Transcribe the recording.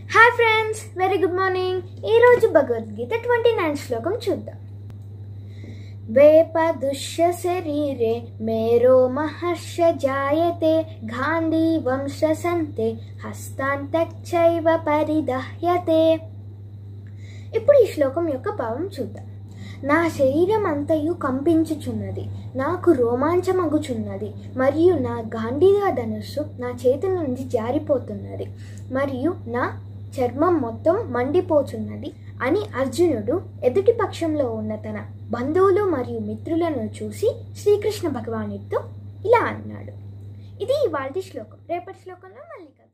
Hi friends, very good morning. ఈరోజు భగవద్గీత 29 శ్లోకం చూద్దాం. వేపదుష్య శరీరే మేరో మహర్ష జాయతే గాంధీ వంశసంతే హస్తాంతచ్చైవ పరిదహ్యతే. ఇప్పుడు ఈ శ్లోకం యొక్క భావం చూద్దాం. నా శరీరం అంతయు కంపించుచున్నది, నాకు రోమాంచమగుచున్నది, మరియు నా గాంధీవ ధనుస్సు నా చేతి నుండి జారిపోతున్నది, మరియు నా చర్మం మొత్తం మండిపోచున్నది అని అర్జునుడు ఎదుటి పక్షంలో ఉన్న తన బంధువులు మరియు మిత్రులను చూసి శ్రీకృష్ణ భగవానుడితో ఇలా అన్నాడు. ఇది ఇవాల్టి శ్లోకం. రేపటి శ్లోకంలో మళ్ళీ